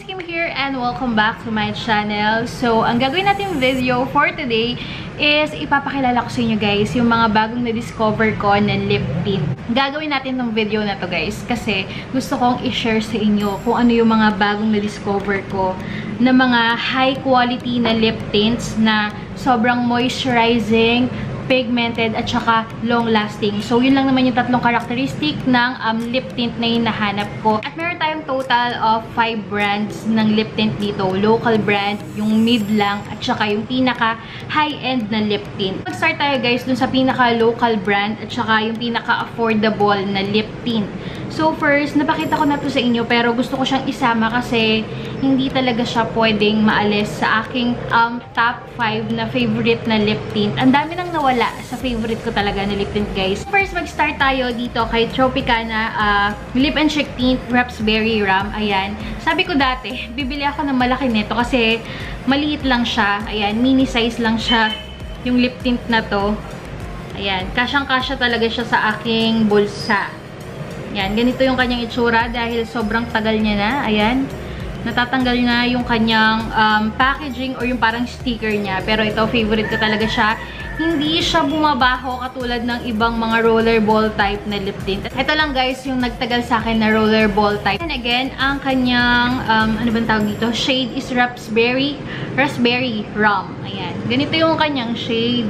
guys, Kim here and welcome back to my channel. So, ang gagawin natin video for today is ipapakilala ko sa inyo guys yung mga bagong na-discover ko na lip tint. Gagawin natin tong video na to guys kasi gusto kong i-share sa inyo kung ano yung mga bagong na-discover ko na mga high quality na lip tints na sobrang moisturizing, pigmented, at saka long-lasting. So, yun lang naman yung tatlong karakteristik ng lip tint na hinahanap ko. At meron tayong total of 5 brands ng lip tint dito. Local brand, yung mid lang, at saka yung pinaka-high-end na lip tint. Mag-start tayo guys dun sa pinaka-local brand at saka yung pinaka-affordable na lip tint. So, first, napakita ko na to sa inyo pero gusto ko siyang isama kasi hindi talaga siya pwedeng maalis sa aking top 5 na favorite na lip tint. Ang dami nang nawala sa favorite ko talaga na lip tint, guys. First, mag-start tayo dito kay Tropicana Lip and Cheek Tint Raspberry Rum. Ayan. Sabi ko dati, bibili ako ng malaki nito kasi maliit lang siya. Ayan, mini size lang siya yung lip tint na to. Ayan, kasyang-kasya talaga siya sa aking bulsa. Ayan, ganito yung kanyang itsura dahil sobrang tagal niya na. Ayan. Natatanggal na yung kanyang packaging or yung parang sticker niya. Pero ito, favorite ko talaga siya. Hindi siya bumabaho katulad ng ibang mga rollerball type na lip tint. Ito lang guys, yung nagtagal sa akin na rollerball type. And again, ang kanyang, ano bang tawag dito? Shade is Raspberry Rum. Ayan. Ganito yung kanyang shade.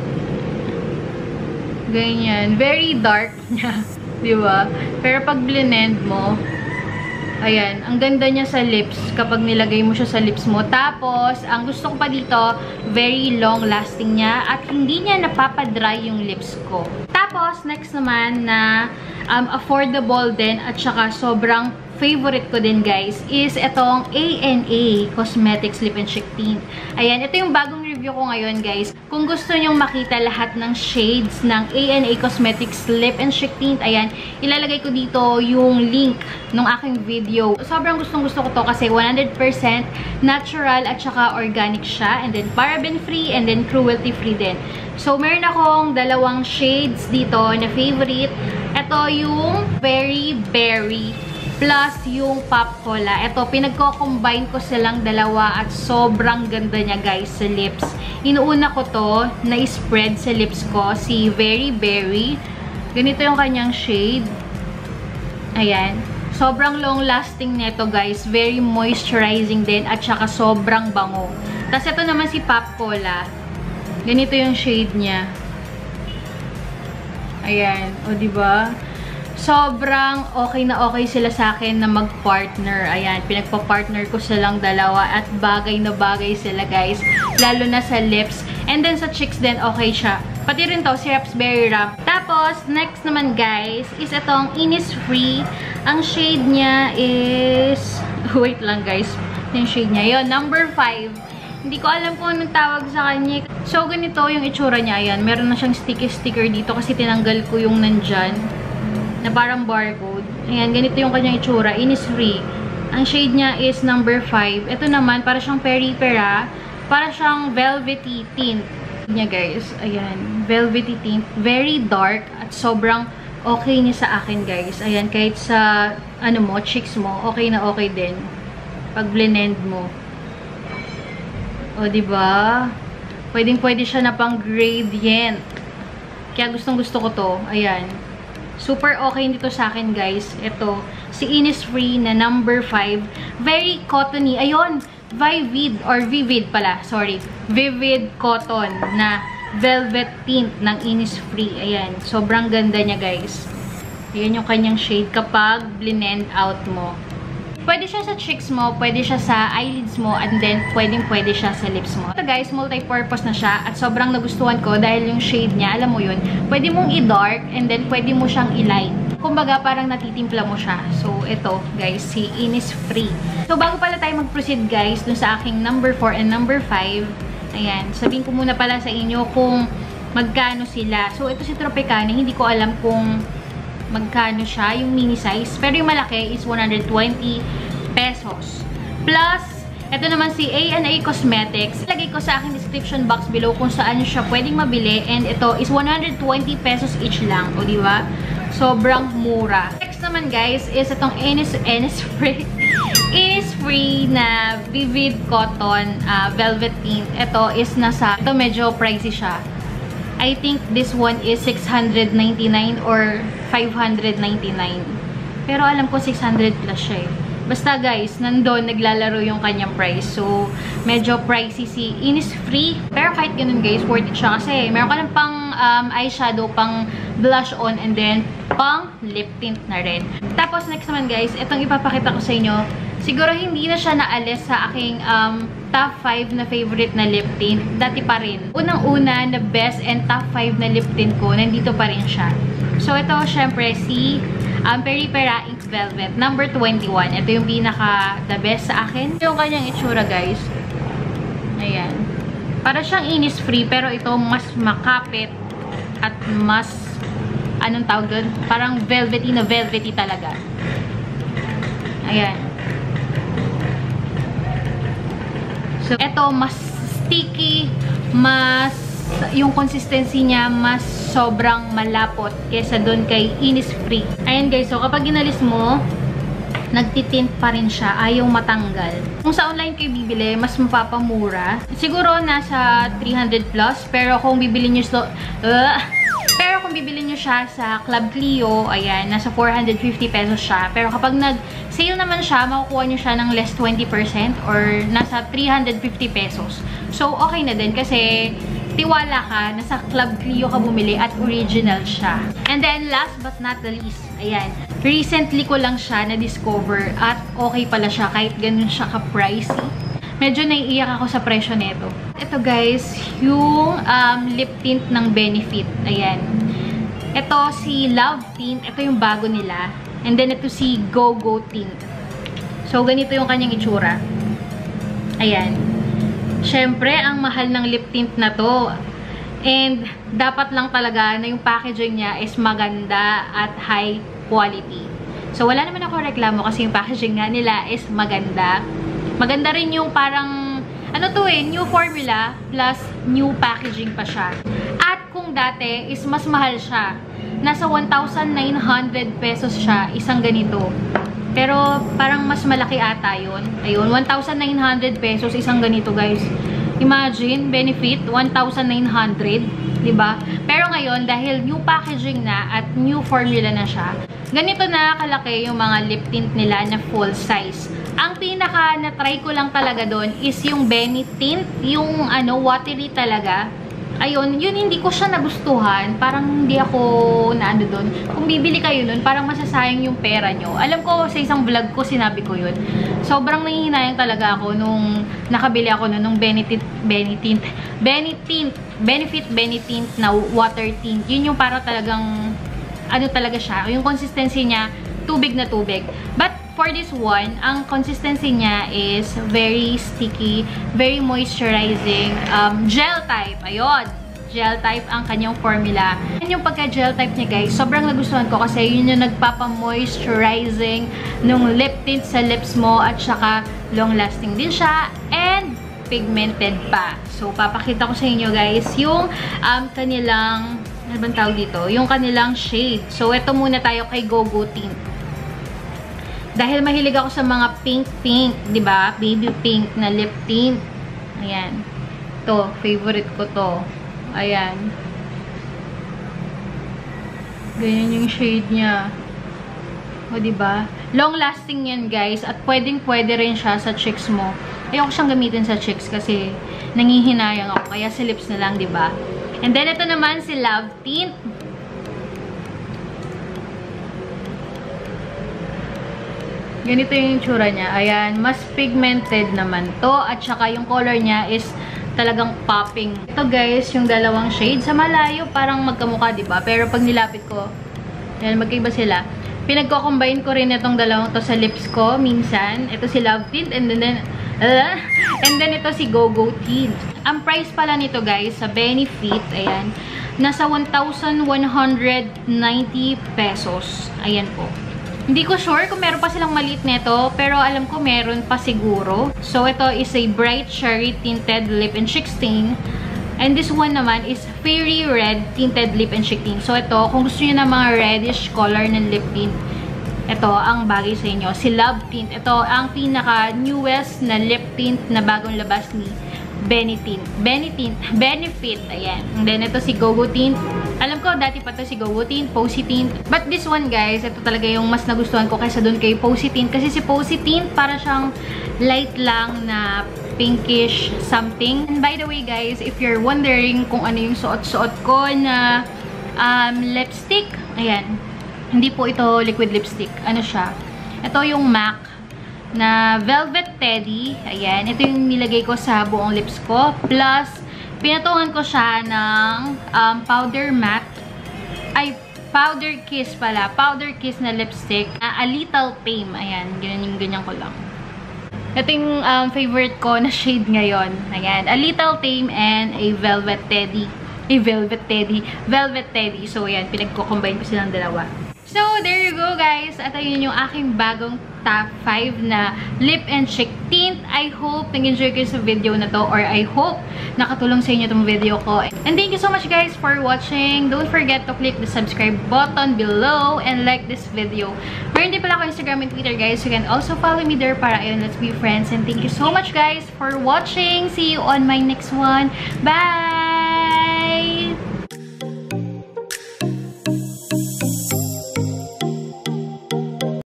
Ganyan. Very dark niya. Diba? Pero pag blend mo, ayan, ang ganda niya sa lips kapag nilagay mo siya sa lips mo. Tapos, ang gusto ko pa dito, very long lasting niya at hindi niya napapadry yung lips ko. Tapos, next naman na affordable din at saka sobrang favorite ko din guys is itong ANA Cosmetics Lip and Cheek Tint. Ayan, ito yung bagong review ko ngayon guys. Kung gusto nyong makita lahat ng shades ng ANA Cosmetics Lip and Cheek Tint, ayan, ilalagay ko dito yung link ng aking video. Sobrang gustong-gusto ko to kasi 100% natural at saka organic siya, and then paraben free and then cruelty free din. So, meron akong dalawang shades dito na favorite. Ito yung Very Berry plus yung Pop Cola. Ito, pinagko-combine ko silang dalawa at sobrang ganda niya guys sa lips. Inuuna ko to na spread sa lips ko, si Very Berry. Ganito yung kanyang shade. Ayan. Sobrang long lasting nito guys. Very moisturizing din at saka sobrang bango. Tapos ito naman si Pop Cola. Ganito yung shade niya. Ayan. O, diba? Sobrang okay na okay sila sa akin na mag-partner. Ayan, pinagpa-partner ko silang dalawa at bagay na bagay sila guys. Lalo na sa lips. And then sa cheeks din, okay siya. Pati rin to, si Raspberry Rum. Tapos, next naman guys, is itong Innisfree. Ang shade niya is... Wait lang guys. Yung shade niya. Yun, number 5. Hindi ko alam kung anong tawag sa kanya. So, ganito yung itsura niya. Ayan, meron na siyang sticker dito kasi tinanggal ko yung nandyan na parang barcode. Ayan, ganito yung kanyang itsura. Innisfree. Ang shade niya is number 5. Ito naman, para siyang peri-pera. Para siyang velvety tint niya, guys. Ayan, velvety tint. Very dark at sobrang okay niya sa akin, guys. Ayan, kahit sa, ano mo, cheeks mo, okay na okay din. Pag blend mo. O, diba? Pwedeng-pwede siya na pang gradient. Kaya gustong-gusto ko to. Ayan. Super okay dito sa akin, guys. Ito, si Innisfree na number 5. Very cottony. Ayun, Vivid pala. Sorry. Vivid Cotton na velvet tint ng Innisfree. Ayan, sobrang ganda niya, guys. Ayan yung kanyang shade kapag blend out mo. Pwede siya sa cheeks mo, pwede siya sa eyelids mo, and then pwede siya sa lips mo. Ito guys, multi-purpose na siya at sobrang nagustuhan ko dahil yung shade niya, alam mo yun, pwede mong i-dark and then pwede mo siyang i-light. Kumbaga, parang natitimpla mo siya. So, ito guys, si Innisfree. So, bago pala tayo mag-proceed guys dun sa aking number 4 and number 5, ayan, sabihin ko muna pala sa inyo kung magkano sila. So, ito si Tropicana, hindi ko alam kung magkano siya, yung mini size. Pero yung malaki is 120 pesos. Plus, ito naman si ANA Cosmetics. Lagay ko sa aking description box below kung saan siya pwedeng mabili. And ito is 120 pesos each lang. O, diba? Sobrang mura. Next naman guys is itong Innisfree. Innisfree na Vivid Cotton Velvet Tint. Ito is ito medyo pricey siya. I think this one is 699 or 599. Pero alam ko 600 plus siya eh. Basta guys, nandun naglalaro yung kanyang price. So, medyo pricey si Innisfree. Pero kahit ganun guys, worth it siya kasi meron ka lang pang eyeshadow, pang blush on, and then pang lip tint na rin. Tapos next naman guys, itong ipapakita ko sa inyo. Siguro hindi na siya naalis sa aking top 5 na favorite na lip tint. Dati pa rin. Unang-una na best and top 5 na lip tint ko, nandito pa rin siya. So, ito syempre si Peripera Ink Velvet, number 21. Ito yung pinaka-the best sa akin. Yung kanyang itsura, guys. Ayan. Para siyang Innisfree, pero ito mas makapit at mas, anong tawag doon? Parang velvety na velvety talaga. Ayan. So, ito mas sticky, yung consistency niya mas sobrang malapot kesa doon kay Innisfree. Ayan guys, so kapag ginalis mo, nagtitint pa rin siya, ayaw matanggal. Kung sa online kayo bibili, mas mapapamura. Siguro nasa 300 plus, pero kung bibili nyo siya sa Club Clio, ayan, nasa 450 pesos siya. Pero kapag nag-sale naman siya, makukuha nyo siya ng less 20% or nasa 350 pesos. So, okay na din kasi tiwala ka, nasa Club Clio ka bumili at original siya. And then, last but not the least, ayan, recently ko lang siya na-discover at okay pala siya kahit ganun siya ka-pricey. Medyo naiiyak ako sa presyo nito. Ito guys, yung lip tint ng Benefit. Ayan. Ito si Love Tint. Ito yung bago nila. And then ito si Go Go Tint. So, ganito yung kanyang itsura. Ayan. Syempre, ang mahal ng lip tint na to. And, dapat lang talaga na yung packaging niya is maganda at high quality. So, wala naman ako reklamo kasi yung packaging nga nila is maganda. Maganda rin yung parang, new formula plus new packaging pa siya. At kung dati is mas mahal siya. Nasa 1,900 pesos siya, isang ganito. Pero, parang mas malaki ata yun. Ayun, 1,900 pesos isang ganito, guys. Imagine, Benefit, 1,900. Diba? Pero ngayon, dahil new packaging na at new formula na siya, ganito na kalaki yung mga lip tint nila na full size. Ang pinaka na-try ko lang talaga doon is yung Benetint, yung watery talaga. Ayun, yun hindi ko siya nagustuhan. Parang hindi ako naano doon. Kung bibili kayo nun, parang masasayang yung pera nyo. Alam ko, sa isang vlog ko, sinabi ko yun. Sobrang nangihinayang talaga ako nung nakabili ako nun, nung Benefit Benetint na water tint. Yun yung para talagang, talaga siya. Yung consistency niya, tubig na tubig. But, for this one, ang consistency niya is very sticky, very moisturizing, gel type. Ayun, gel type ang kanyang formula. And yung pagka-gel type niya guys, sobrang nagustuhan ko kasi yun yung nagpapa-moisturizing nung lip tint sa lips mo at saka long-lasting din siya and pigmented pa. So, papakita ko sa inyo guys yung kanilang, ano bang tawag dito? Yung kanilang shade. So, ito muna tayo kay Go Go Tint. Dahil mahilig ako sa mga pink-pink, di ba? Baby pink na lip tint. Ayan. Ito, favorite ko to. Ayan. Ganyan yung shade niya. O, di ba? Long-lasting yan, guys. At pwedeng-pwede rin siya sa cheeks mo. Ayoko siyang gamitin sa cheeks kasi nangihinayang ako. Kaya sa lips na lang, di ba? And then, ito naman si Love Tint. Ganito yung itsura niya. Ayan, mas pigmented naman to. At saka yung color niya is talagang popping. Ito guys, yung dalawang shade. Sa malayo, parang magkamukha, diba? Pero pag nilapit ko, ayan, magkaiba sila. Pinagko-combine ko rin itong dalawang to sa lips ko, minsan. Ito si Love Tint, and then ito si Go Go Tint. Ang price pala nito guys, sa Benefit, ayan, nasa 1,190 pesos. Ayan po. Hindi ko sure kung meron pa silang maliit nito, pero alam ko meron pa siguro. So, ito is a bright cherry tinted lip and cheek stain. And this one naman is fairy red tinted lip and cheek tint. So, ito, kung gusto niyo ng mga reddish color ng lip tint, ito ang bagay sa inyo. Si Love Tint. Ito ang pinaka-newest na lip tint na bagong labas ni Benefit. Ayan. And then, ito si Go Go Tint. Alam ko, dati pa to si Go Go Tint, Posy Tint. But this one, guys, ito talaga yung mas nagustuhan ko kaysa dun kay Posy Tint. Kasi si Posy Tint, para siyang light lang na pinkish something. And by the way, guys, if you're wondering kung ano yung suot-suot ko na lipstick, ayan. Hindi po ito liquid lipstick. Ano siya? Ito yung MAC na Velvet Teddy. Ayan. Ito yung nilagay ko sa buong lips ko. Plus, pinatungan ko siya ng powder matte. Ay, powder kiss pala. Powder kiss na lipstick. A Little Tame. Ayan. Ganyan ko lang. Ito yung favorite ko na shade ngayon. Ayan. A Little Tame and a Velvet Teddy. Velvet Teddy. So, ayan. Pinagko-combine ko silang dalawa. So, there you go, guys. At ayun yung aking bagong top 5 na lip and cheek tint. I hope nag-enjoy kayo sa video na to, or I hope nakatulong sa inyo itong video ko. And thank you so much, guys, for watching. Don't forget to click the subscribe button below and like this video. Meron din pala ako Instagram and Twitter, guys. You can also follow me there para ayun, let's be friends. And thank you so much, guys, for watching. See you on my next one. Bye!